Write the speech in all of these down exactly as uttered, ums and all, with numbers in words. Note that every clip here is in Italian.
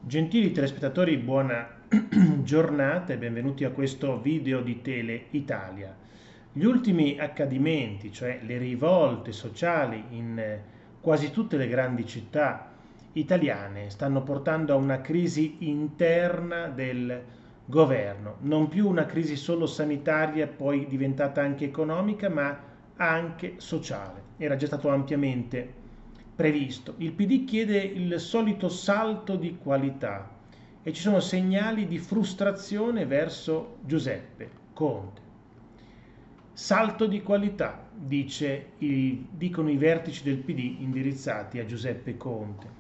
Gentili telespettatori, buona giornata e benvenuti a questo video di Tele Italia. Gli ultimi accadimenti, cioè le rivolte sociali in eh, quasi tutte le grandi città italiane, stanno portando a una crisi interna del governo, non più una crisi solo sanitaria, poi diventata anche economica, ma anche sociale. Era già stato ampiamente previsto. Il P D chiede il solito salto di qualità e ci sono segnali di frustrazione verso Giuseppe Conte. Salto di qualità, dice i, dicono i vertici del P D indirizzati a Giuseppe Conte.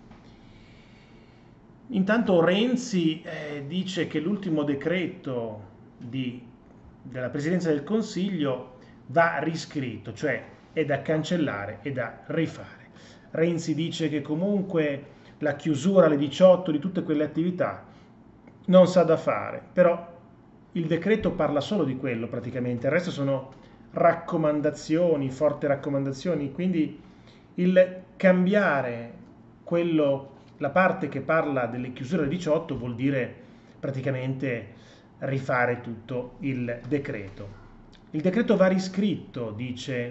Intanto Renzi eh, dice che l'ultimo decreto di, della Presidenza del Consiglio va riscritto, cioè è da cancellare e da rifare. Renzi dice che comunque la chiusura alle diciotto di tutte quelle attività non sa da fare, però il decreto parla solo di quello praticamente, il resto sono raccomandazioni, forti raccomandazioni, quindi il cambiare quello, la parte che parla delle chiusure alle diciotto vuol dire praticamente rifare tutto il decreto. Il decreto va riscritto, dice,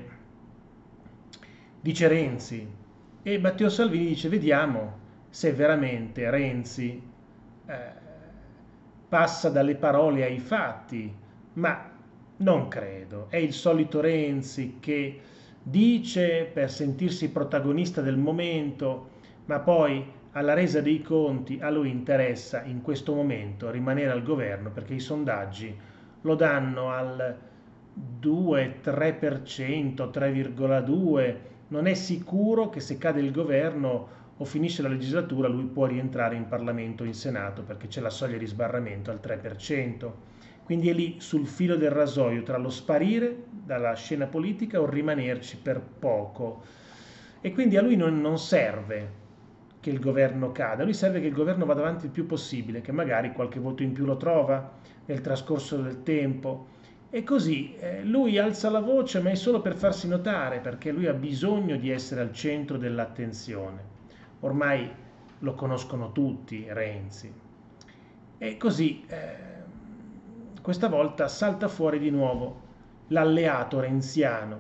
dice Renzi, e Matteo Salvini dice vediamo se veramente Renzi eh, passa dalle parole ai fatti, ma non credo. È il solito Renzi che dice per sentirsi protagonista del momento, ma poi alla resa dei conti a lui interessa in questo momento rimanere al governo perché i sondaggi lo danno al due tre per cento, tre virgola due per cento. Non è sicuro che se cade il governo o finisce la legislatura lui può rientrare in Parlamento o in Senato perché c'è la soglia di sbarramento al tre per cento. Quindi è lì sul filo del rasoio tra lo sparire dalla scena politica o rimanerci per poco. E quindi a lui non, non serve che il governo cada, a lui serve che il governo vada avanti il più possibile, che magari qualche voto in più lo trova nel trascorso del tempo. E così eh, lui alza la voce, ma è solo per farsi notare, perché lui ha bisogno di essere al centro dell'attenzione. Ormai lo conoscono tutti, Renzi. E così eh, questa volta salta fuori di nuovo l'alleato renziano.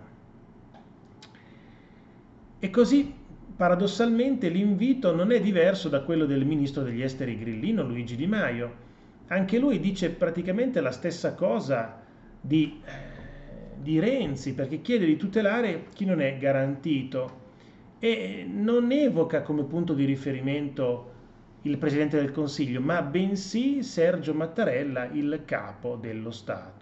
E così, paradossalmente, l'invito non è diverso da quello del ministro degli esteri grillino, Luigi Di Maio. Anche lui dice praticamente la stessa cosa di, eh, di Renzi, perché chiede di tutelare chi non è garantito e non evoca come punto di riferimento il Presidente del Consiglio, ma bensì Sergio Mattarella, il capo dello Stato.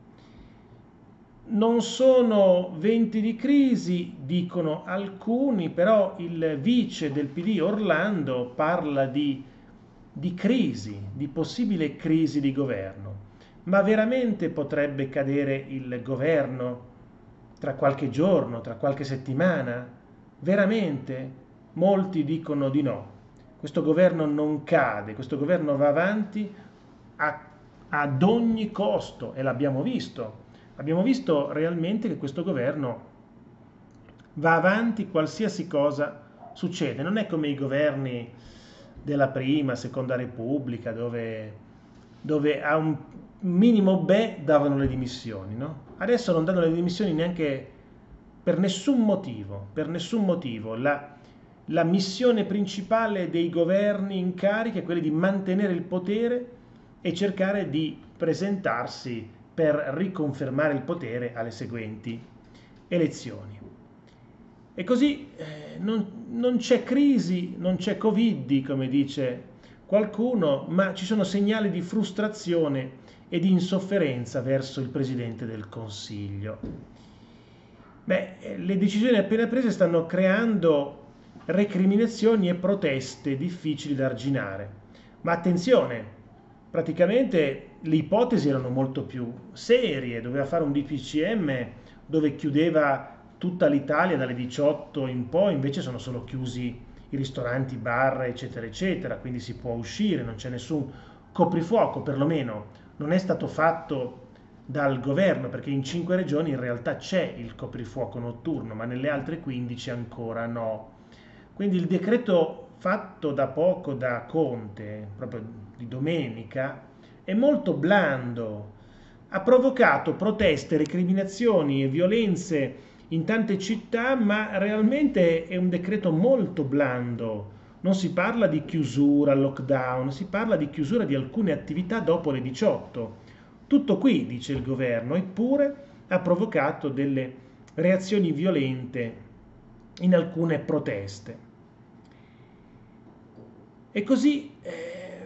Non sono venti di crisi, dicono alcuni, però il vice del P D Orlando parla di, di crisi, di possibile crisi di governo. Ma veramente potrebbe cadere il governo tra qualche giorno, tra qualche settimana? Veramente? Molti dicono di no. Questo governo non cade, questo governo va avanti a, ad ogni costo e l'abbiamo visto. Abbiamo visto realmente che questo governo va avanti qualsiasi cosa succede. Non è come i governi della prima, seconda repubblica, dove, dove a un minimo beh davano le dimissioni, no? Adesso non danno le dimissioni neanche per nessun motivo, per nessun motivo. La, la missione principale dei governi in carica è quella di mantenere il potere e cercare di presentarsi per riconfermare il potere alle seguenti elezioni. E così eh, non, non c'è crisi, non c'è Covid, come dice qualcuno, ma ci sono segnali di frustrazione e di insofferenza verso il Presidente del Consiglio. Beh, le decisioni appena prese stanno creando recriminazioni e proteste difficili da arginare. Ma attenzione, praticamente le ipotesi erano molto più serie, doveva fare un D P C M dove chiudeva tutta l'Italia dalle diciotto in poi, invece sono solo chiusi i ristoranti, bar, eccetera, eccetera, quindi si può uscire, non c'è nessun coprifuoco, perlomeno non è stato fatto dal governo, perché in cinque regioni in realtà c'è il coprifuoco notturno, ma nelle altre quindici ancora no. Quindi il decreto fatto da poco da Conte, proprio di domenica, è molto blando. Ha provocato proteste, recriminazioni e violenze in tante città, ma realmente è un decreto molto blando. Non si parla di chiusura, lockdown, si parla di chiusura di alcune attività dopo le diciotto. Tutto qui, dice il governo, eppure ha provocato delle reazioni violente in alcune proteste. E così eh,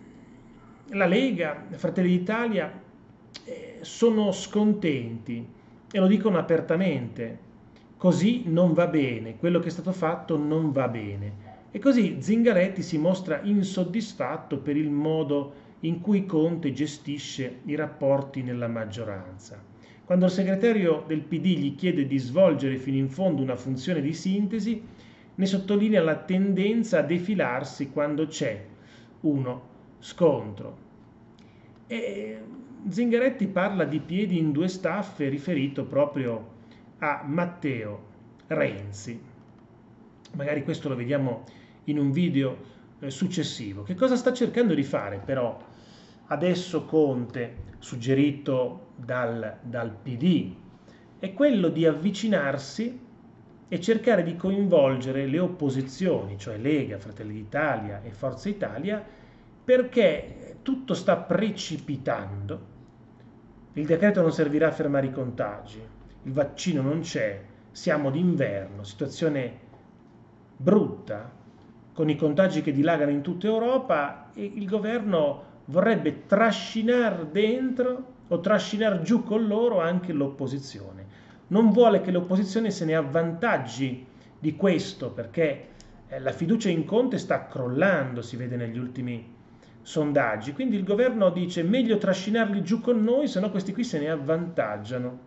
la Lega, Fratelli d'Italia eh, sono scontenti e lo dicono apertamente. Così non va bene, quello che è stato fatto non va bene. E così Zingaretti si mostra insoddisfatto per il modo in cui Conte gestisce i rapporti nella maggioranza. Quando il segretario del P D gli chiede di svolgere fino in fondo una funzione di sintesi, ne sottolinea la tendenza a defilarsi quando c'è uno scontro. E Zingaretti parla di piedi in due staffe riferito proprio a Matteo Renzi. Magari questo lo vediamo in un video eh, successivo. Che cosa sta cercando di fare però adesso Conte, suggerito dal, dal P D? È quello di avvicinarsi e cercare di coinvolgere le opposizioni, cioè Lega, Fratelli d'Italia e Forza Italia, perché tutto sta precipitando. Il decreto non servirà a fermare i contagi, il vaccino non c'è, siamo d'inverno, situazione brutta, con i contagi che dilagano in tutta Europa, e il governo vorrebbe trascinare dentro o trascinare giù con loro anche l'opposizione. Non vuole che l'opposizione se ne avvantaggi di questo, perché la fiducia in Conte sta crollando, si vede negli ultimi sondaggi. Quindi il governo dice meglio trascinarli giù con noi, se no questi qui se ne avvantaggiano.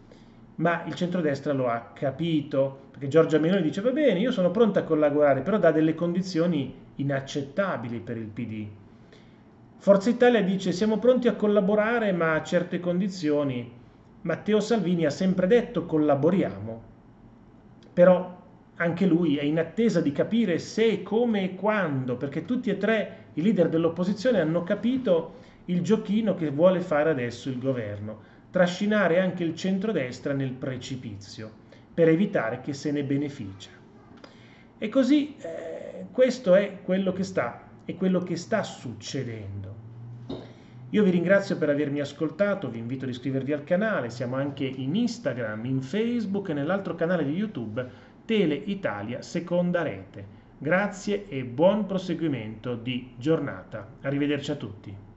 Ma il centrodestra lo ha capito, perché Giorgia Meloni dice va bene, io sono pronta a collaborare, però dà delle condizioni inaccettabili per il P D. Forza Italia dice siamo pronti a collaborare ma a certe condizioni. Matteo Salvini ha sempre detto collaboriamo, però anche lui è in attesa di capire se, come e quando, perché tutti e tre i leader dell'opposizione hanno capito il giochino che vuole fare adesso il governo, trascinare anche il centrodestra nel precipizio per evitare che se ne beneficia. E così eh, questo è quello che sta, è quello che sta succedendo. Io vi ringrazio per avermi ascoltato, vi invito ad iscrivervi al canale, siamo anche in Instagram, in Facebook e nell'altro canale di YouTube, Tele Italia Seconda Rete. Grazie e buon proseguimento di giornata. Arrivederci a tutti.